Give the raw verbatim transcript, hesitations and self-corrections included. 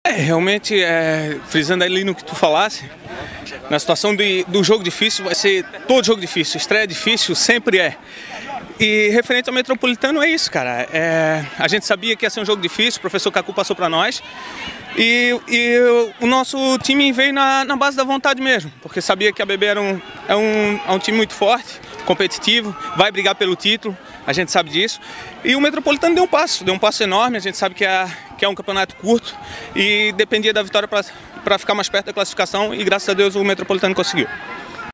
É, realmente, é, frisando ali no que tu falasse, na situação de, do jogo difícil, vai ser todo jogo difícil, estreia difícil, sempre é. E referente ao Metropolitano é isso, cara. É, a gente sabia que ia ser um jogo difícil, o professor Cacu passou para nós. E, e o nosso time veio na, na base da vontade mesmo, porque sabia que a B B era um, é, um, é um time muito forte, competitivo, vai brigar pelo título, a gente sabe disso. E o Metropolitano deu um passo, deu um passo enorme, a gente sabe que é, que é um campeonato curto e dependia da vitória para ficar mais perto da classificação e graças a Deus o Metropolitano conseguiu.